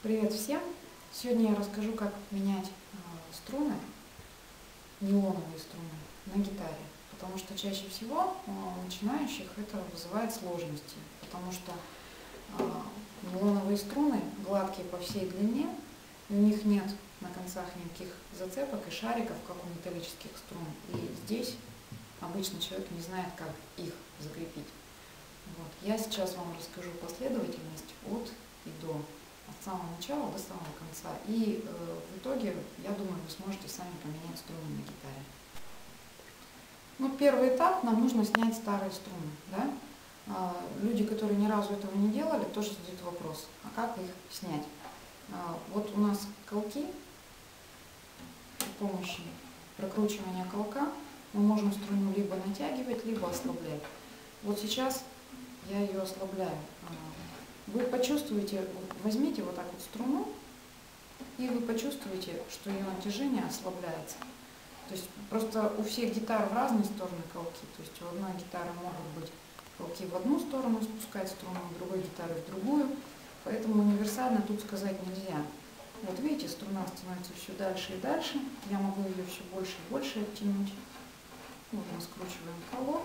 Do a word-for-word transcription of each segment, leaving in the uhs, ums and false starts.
Привет всем! Сегодня я расскажу, как менять э, струны, нейлоновые струны, на гитаре. Потому что чаще всего у начинающих это вызывает сложности. Потому что э, нейлоновые струны гладкие по всей длине, у них нет на концах никаких зацепок и шариков, как у металлических струн. И здесь обычный человек не знает, как их закрепить. Вот. Я сейчас вам расскажу последовательность от и до. От самого начала до самого конца. И э, в итоге, я думаю, вы сможете сами поменять струны на гитаре. Ну, первый этап, нам нужно снять старые струны. Да? А, люди, которые ни разу этого не делали, тоже задают вопрос, а как их снять? А, вот у нас колки, при помощи прокручивания колка мы можем струну либо натягивать, либо ослаблять. Вот сейчас я ее ослабляю. Вы почувствуете, возьмите вот так вот струну, и вы почувствуете, что ее натяжение ослабляется. То есть просто у всех гитар в разные стороны колки. То есть у одной гитары могут быть колки в одну сторону спускать струну, у другой гитары в другую. Поэтому универсально тут сказать нельзя. Вот видите, струна становится все дальше и дальше. Я могу ее все больше и больше оттянуть. Вот мы скручиваем колок.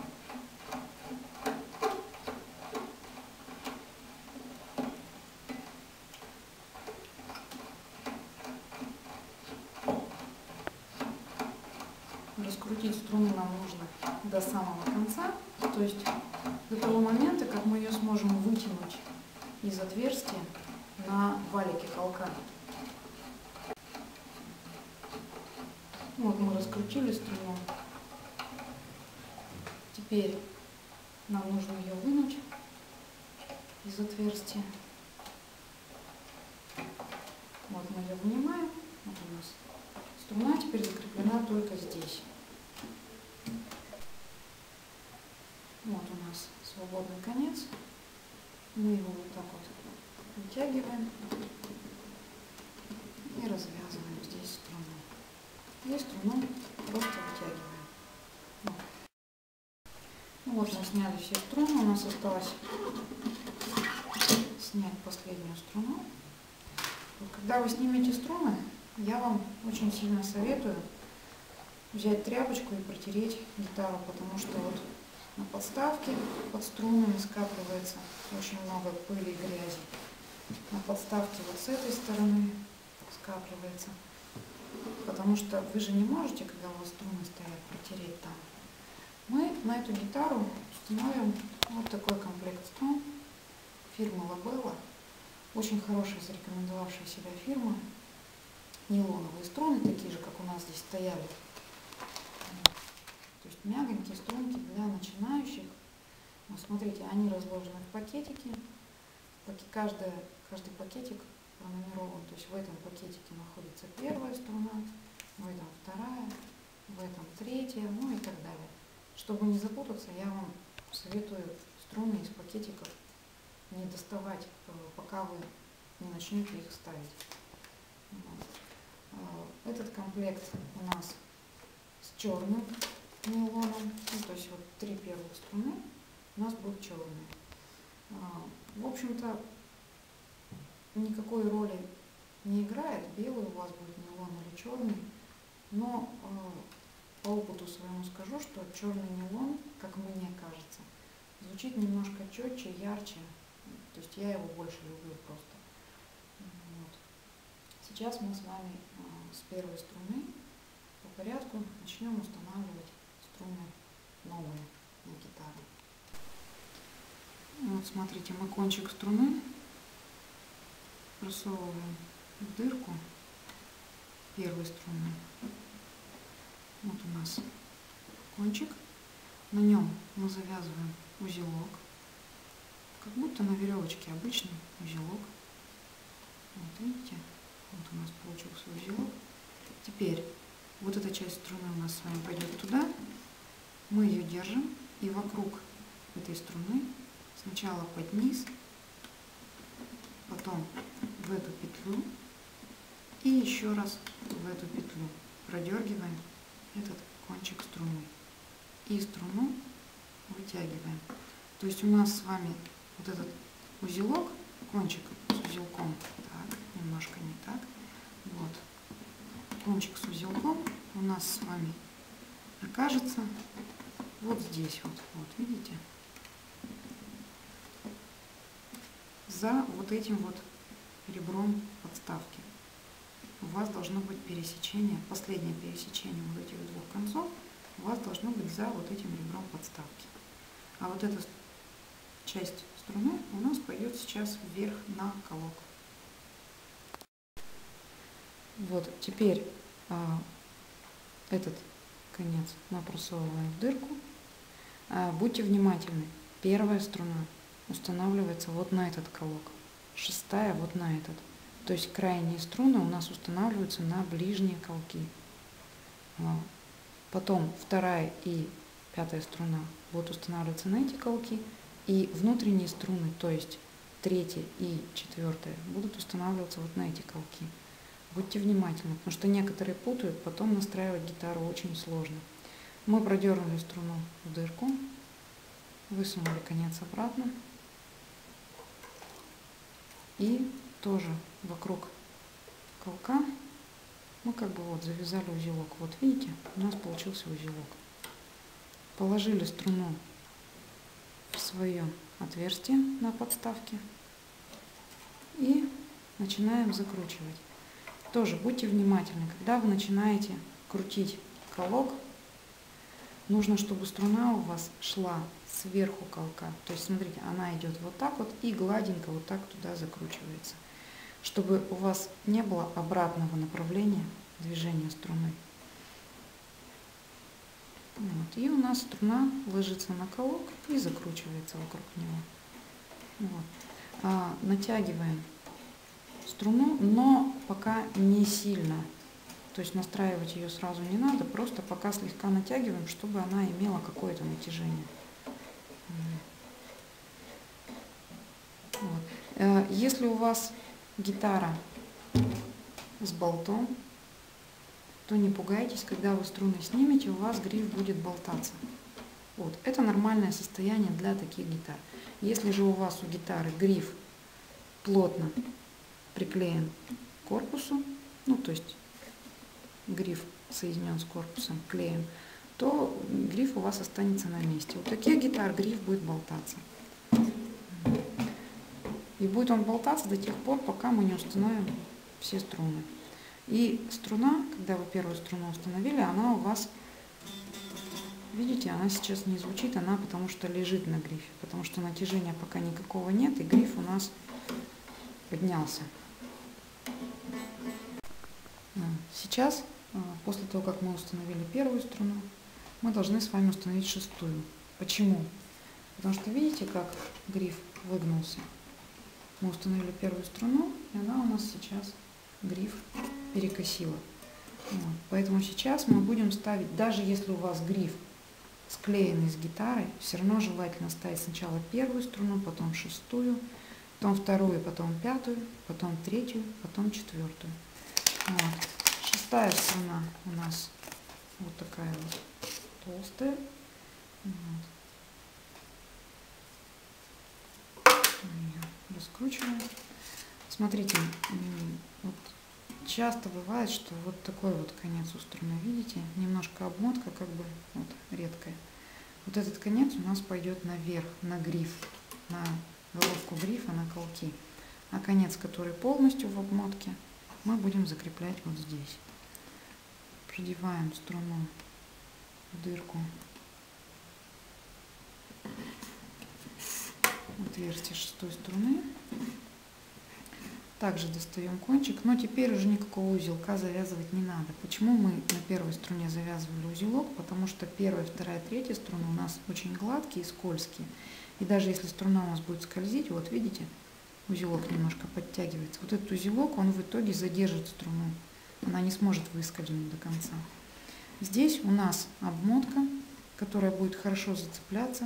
Раскрутить струну нам нужно до самого конца, то есть до того момента, как мы ее сможем вытянуть из отверстия на валике колка. Вот мы раскрутили струну. Теперь нам нужно ее вынуть из отверстия. Вот мы ее вынимаем. Вот у нас струна теперь закреплена только здесь. Вот у нас свободный конец. Мы его вот так вот вытягиваем и развязываем здесь струну. И струну просто вытягиваем. Вот. Ну вот мы сняли все струны. У нас осталось снять последнюю струну. Вот когда вы снимете струны, я вам очень сильно советую взять тряпочку и протереть гитару, потому что вот на подставке под струнами скапливается очень много пыли и грязи. На подставке вот с этой стороны скапливается. Потому что вы же не можете, когда у вас струны стоят, протереть там. Мы на эту гитару установим вот такой комплект струн фирмы Labella. Очень хорошая, зарекомендовавшая себя фирма. Нейлоновые струны, такие же, как у нас здесь стояли. То есть мягенькие струнки для начинающих. Вот смотрите, они разложены в пакетике. Каждый, каждый пакетик пронумерован. То есть в этом пакетике находится первая струна, в этом вторая, в этом третья, ну и так далее. Чтобы не запутаться, я вам советую струны из пакетиков не доставать, пока вы не начнете их ставить. Этот комплект у нас с черным нейлоном, ну, то есть вот три первых струны у нас будут черные. В общем-то, никакой роли не играет, белый у вас будет нейлон или черный, но по опыту своему скажу, что черный нейлон, как мне кажется, звучит немножко четче, ярче, то есть я его больше люблю просто. Вот. Сейчас мы с вами с первой струны по порядку начнем устанавливать струны новые на гитару. Вот смотрите, мы кончик струны просовываем в дырку первой струны. Вот у нас кончик. На нем мы завязываем узелок, как будто на веревочке обычный узелок. Вот видите, вот у нас получился узелок. Теперь вот эта часть струны у нас с вами пойдет туда. Мы ее держим и вокруг этой струны сначала под низ, потом в эту петлю и еще раз в эту петлю продергиваем этот кончик струны и струну вытягиваем. То есть у нас с вами вот этот узелок, кончик с узелком. Так, немножко не так. Вот. Кончик с узелком у нас с вами окажется вот здесь вот. Вот, видите? За вот этим вот ребром подставки. У вас должно быть пересечение, последнее пересечение вот этих двух концов у вас должно быть за вот этим ребром подставки. А вот эта часть струны у нас пойдет сейчас вверх на колок. Вот теперь а, этот конец мы просовываем в дырку. А, будьте внимательны. Первая струна устанавливается вот на этот колок, шестая вот на этот. То есть крайние струны у нас устанавливаются на ближние колки. Потом вторая и пятая струна будут устанавливаться на эти колки. И внутренние струны, то есть третья и четвертая, будут устанавливаться вот на эти колки. Будьте внимательны, потому что некоторые путают, потом настраивать гитару очень сложно. Мы продернули струну в дырку, высунули конец обратно. И тоже вокруг колка мы как бы вот завязали узелок. Вот видите, у нас получился узелок. Положили струну в свое отверстие на подставке и начинаем закручивать. Тоже будьте внимательны, когда вы начинаете крутить колок, нужно, чтобы струна у вас шла сверху колка. То есть, смотрите, она идет вот так вот и гладенько вот так туда закручивается. Чтобы у вас не было обратного направления движения струны. Вот. И у нас струна ложится на колок и закручивается вокруг него. Вот. А, натягиваем струну, но пока не сильно. То есть настраивать ее сразу не надо, просто пока слегка натягиваем, чтобы она имела какое-то натяжение. Вот. Если у вас гитара с болтом, то не пугайтесь, когда вы струны снимете, у вас гриф будет болтаться. Вот. Это нормальное состояние для таких гитар. Если же у вас у гитары гриф плотно приклеен к корпусу, ну то есть гриф соединен с корпусом клеем, то гриф у вас останется на месте. У таких гитар гриф будет болтаться. И будет он болтаться до тех пор, пока мы не установим все струны. И струна, когда вы первую струну установили, она у вас, видите, она сейчас не звучит, она потому что лежит на грифе, потому что натяжения пока никакого нет, и гриф у нас поднялся. Сейчас, после того, как мы установили первую струну, мы должны с вами установить шестую. Почему? Потому что видите, как гриф выгнулся? Мы установили первую струну, и она у нас сейчас гриф перекосила. Вот. Поэтому сейчас мы будем ставить, даже если у вас гриф склеенный с гитарой, все равно желательно ставить сначала первую струну, потом шестую, потом вторую, потом пятую, потом третью, потом четвертую. Вот. Шестая струна у нас вот такая вот толстая. Вот. Ее раскручиваем. Смотрите, вот часто бывает, что вот такой вот конец у струны, видите, немножко обмотка как бы вот редкая. Вот этот конец у нас пойдет наверх, на гриф, на головку грифа, на колки. А конец, который полностью в обмотке, мы будем закреплять вот здесь. Продеваем струну в дырку, отверстие шестой струны. Также достаем кончик, но теперь уже никакого узелка завязывать не надо. Почему мы на первой струне завязывали узелок? Потому что первая, вторая, третья струны у нас очень гладкие и скользкие. И даже если струна у нас будет скользить, вот видите, узелок немножко подтягивается. Вот этот узелок, он в итоге задержит струну. Она не сможет выскользнуть до конца. Здесь у нас обмотка, которая будет хорошо зацепляться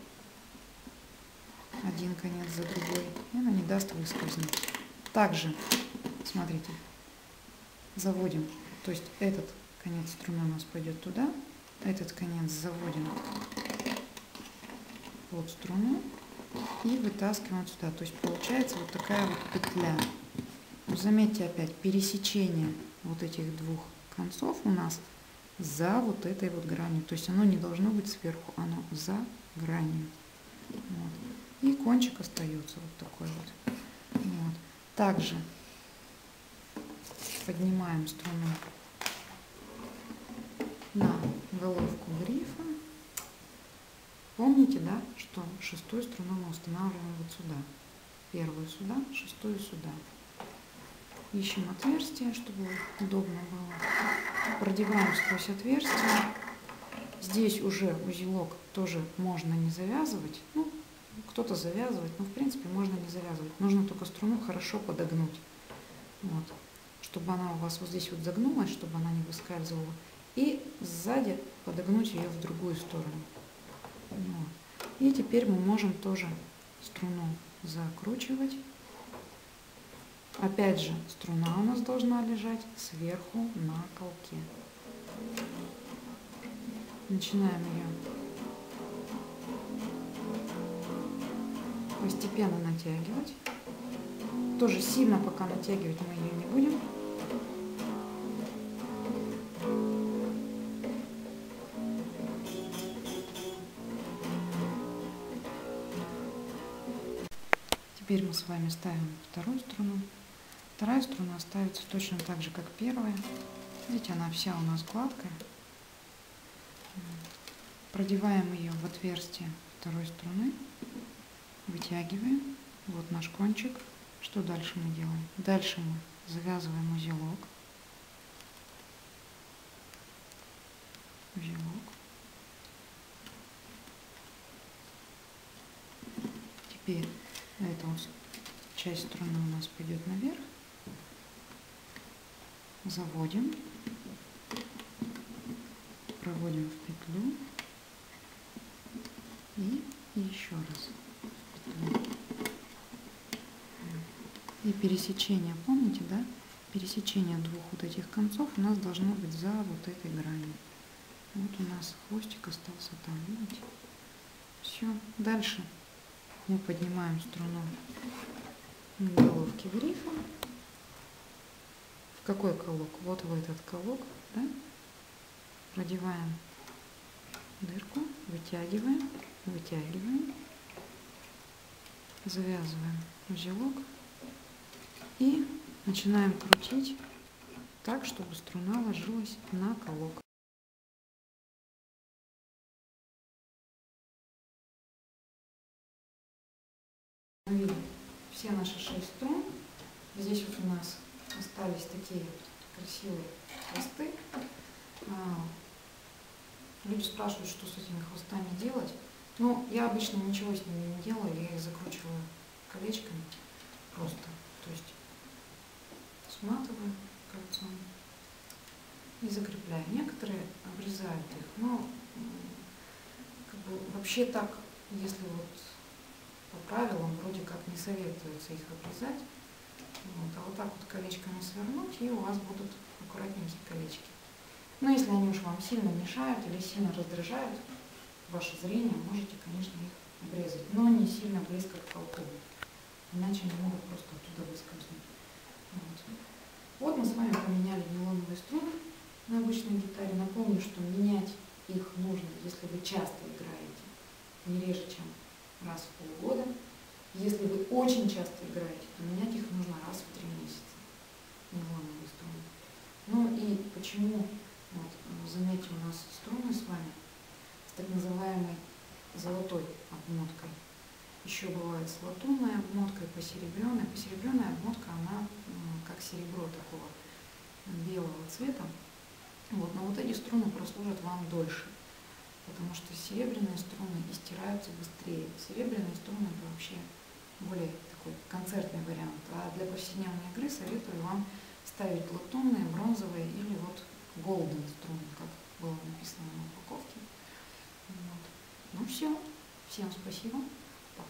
один конец за другой, и она не даст выскользнуть. Также, смотрите, заводим, то есть этот конец струны у нас пойдет туда, этот конец заводим под струну и вытаскиваем сюда. То есть получается вот такая вот петля. Заметьте опять пересечение вот этих двух концов у нас за вот этой вот гранью. То есть оно не должно быть сверху, оно за гранью. Вот. И кончик остается вот такой вот. Вот. Также поднимаем струну на головку грифа. Помните, да, что шестую струну мы устанавливаем вот сюда. Первую сюда, шестую сюда. Ищем отверстие, чтобы удобно было. Продеваем сквозь отверстие. Здесь уже узелок тоже можно не завязывать. Ну, кто-то завязывает, но в принципе можно не завязывать. Нужно только струну хорошо подогнуть. Вот. Чтобы она у вас вот здесь вот загнулась, чтобы она не выскальзывала. И сзади подогнуть ее в другую сторону. Вот. И теперь мы можем тоже струну закручивать. Опять же, струна у нас должна лежать сверху на колке. Начинаем ее постепенно натягивать. Тоже сильно пока натягивать мы ее не будем. Теперь мы с вами ставим вторую струну. Вторая струна ставится точно так же, как первая. Видите, она вся у нас гладкая. Продеваем ее в отверстие второй струны. Вытягиваем. Вот наш кончик. Что дальше мы делаем? Дальше мы завязываем узелок. Узелок. Теперь эта вот часть струны у нас пойдет наверх. Заводим. Проводим в петлю. И еще раз в петлю. И пересечение, помните, да? Пересечение двух вот этих концов у нас должно быть за вот этой гранью. Вот у нас хвостик остался там, видите? Все. Дальше мы поднимаем струну к головке грифа. В какой колок? Вот в этот колок, да? Продеваем дырку, вытягиваем, вытягиваем, завязываем узелок и начинаем крутить так, чтобы струна ложилась на колок. Все наши шесть струн. Здесь вот у нас остались такие красивые хвосты. Люди спрашивают, что с этими хвостами делать. Ну, я обычно ничего с ними не делаю, я их закручиваю колечками просто. То есть сматываю кольцом и закрепляю. Некоторые обрезают их, но как бы, вообще так, если вот по правилам вроде как не советуется их обрезать. Вот, а вот так вот колечками свернуть, и у вас будут аккуратненькие колечки. Но если они уж вам сильно мешают или сильно раздражают ваше зрение, можете, конечно, их обрезать, но не сильно близко к колку, иначе они могут просто оттуда выскользнуть. Вот. Вот мы с вами поменяли нейлоновые струны на обычной гитаре. Напомню, что менять их нужно, если вы часто играете, не реже, чем раз в полгода. Если вы очень часто играете, то менять их нужно раз в три месяца. Нейлоновые струны. Ну и почему, вот, заметьте, у нас струны с вами с так называемой золотой обмоткой. Еще бывает с латунной обмоткой, посеребренной. Посеребренная обмотка, она как серебро такого белого цвета. Вот, но вот эти струны прослужат вам дольше, потому что серебряные струны истираются быстрее. Серебряные струны это вообще более такой концертный вариант. А для повседневной игры советую вам ставить латунные, бронзовые или вот голден струны, как было написано на упаковке. Вот. Ну все. Всем спасибо.